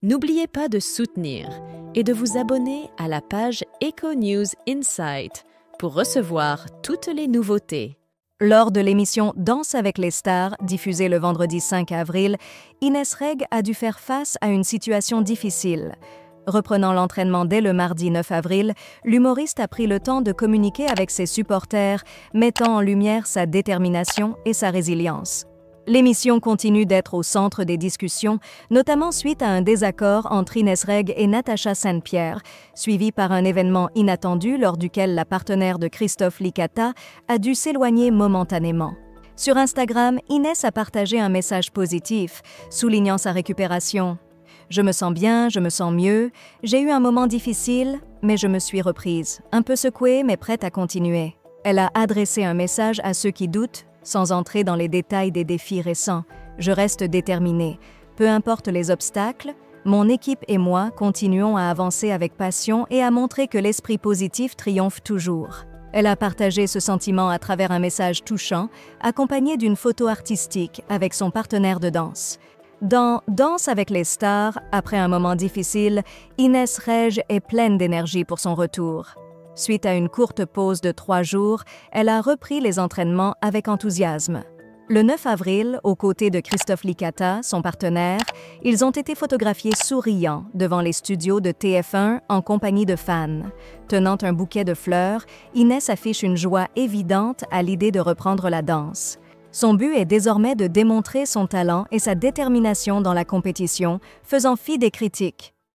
N'oubliez pas de soutenir et de vous abonner à la page Eco News Insight pour recevoir toutes les nouveautés. Lors de l'émission Danse avec les stars, diffusée le vendredi 5 avril, Inès Reg a dû faire face à une situation difficile. Reprenant l'entraînement dès le mardi 9 avril, l'humoriste a pris le temps de communiquer avec ses supporters, mettant en lumière sa détermination et sa résilience. L'émission continue d'être au centre des discussions, notamment suite à un désaccord entre Inès Reg et Natacha Saint-Pierre, suivi par un événement inattendu lors duquel la partenaire de Christophe Licata a dû s'éloigner momentanément. Sur Instagram, Inès a partagé un message positif, soulignant sa récupération. « Je me sens bien, je me sens mieux. J'ai eu un moment difficile, mais je me suis reprise, un peu secouée mais prête à continuer. » Elle a adressé un message à ceux qui doutent, sans entrer dans les détails des défis récents. « Je reste déterminée. Peu importe les obstacles, mon équipe et moi continuons à avancer avec passion et à montrer que l'esprit positif triomphe toujours. » Elle a partagé ce sentiment à travers un message touchant, accompagné d'une photo artistique avec son partenaire de danse. Dans Danse avec les stars, après un moment difficile, Inès Reg est pleine d'énergie pour son retour. Suite à une courte pause de 3 jours, elle a repris les entraînements avec enthousiasme. Le 9 avril, aux côtés de Christophe Licata, son partenaire, ils ont été photographiés souriants devant les studios de TF1 en compagnie de fans. Tenant un bouquet de fleurs, Inès affiche une joie évidente à l'idée de reprendre la danse. Son but est désormais de démontrer son talent et sa détermination dans la compétition, faisant fi des critiques.